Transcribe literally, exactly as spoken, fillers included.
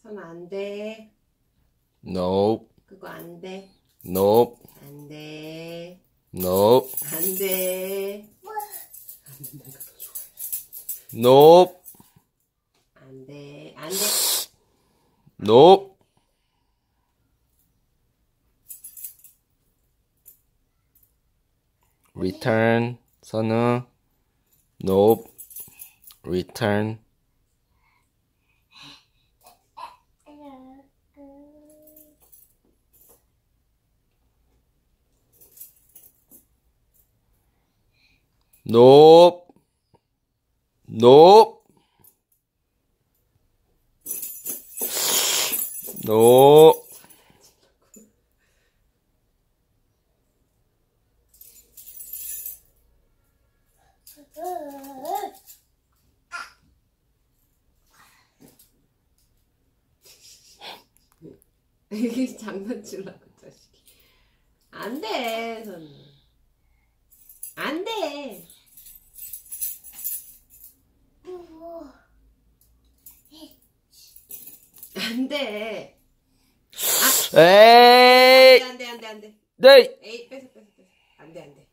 손 안 돼. Nope. 그거 안 돼. Nope. 안 돼. Nope. 안 돼. 안 된다니까 더 좋아해. Nope. 안 돼. 안 돼. Nope. Return. 선우. Nope. Return. Nope. Nope. Nope. 이게 장난치려고 자식이. 안 돼, 손. 안 돼. 안 돼. 아, 에이. 안 돼, 안 돼, 안 돼, 안 돼. 네. 에이, 뺏어, 뺏어, 뺏어. 안 돼, 안 돼.